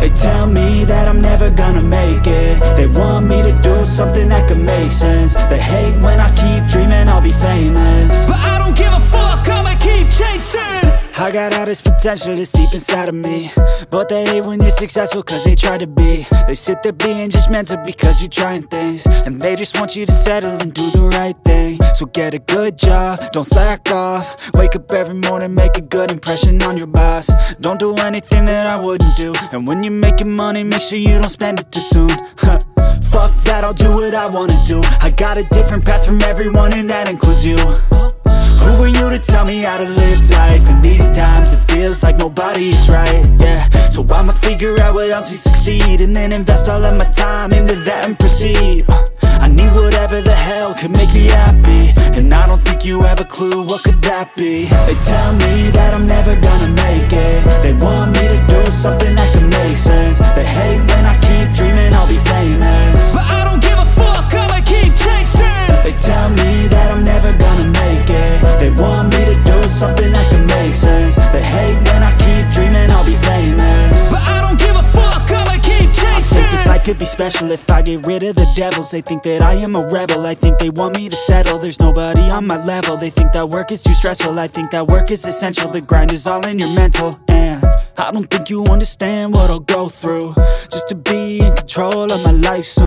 They tell me that I'm never gonna make it. They want me to do something that could make sense. They hate when I keep dreaming I'll be famous, but I don't give a fuck, I'ma keep chasing. I got all this potential that's deep inside of me, but they hate when you're successful cause they try to be. They sit there being judgmental because you're trying things, and they just want you to settle and do the right thing. So get a good job, don't slack off. Wake up every morning, make a good impression on your boss. Don't do anything that I wouldn't do, and when you're making money, make sure you don't spend it too soon. Fuck that, I'll do what I wanna do. I got a different path from everyone, and that includes you. Who are you to tell me how to live life? In these times it feels like nobody's right, yeah. So I'ma figure out what else we succeed, and then invest all of my time into that and proceed. I need whatever the hell could make me happy, and I don't think you have a clue what could that be. They tell me that I'm never gonna make it. They want me to do something that could make sense. They hate when I keep dreaming I'll be famous, but I don't give a fuck, I'ma keep chasing. They tell me that I'm never gonna make it. They want me to do something that can make sense. They hate when I keep dreaming I'll be famous, but I don't give a fuck, I'ma keep chasing. I think this life could be special if I get rid of the devils. They think that I am a rebel, I think they want me to settle. There's nobody on my level. They think that work is too stressful, I think that work is essential. The grind is all in your mental, and I don't think you understand what I'll go through just to be in control of my life. So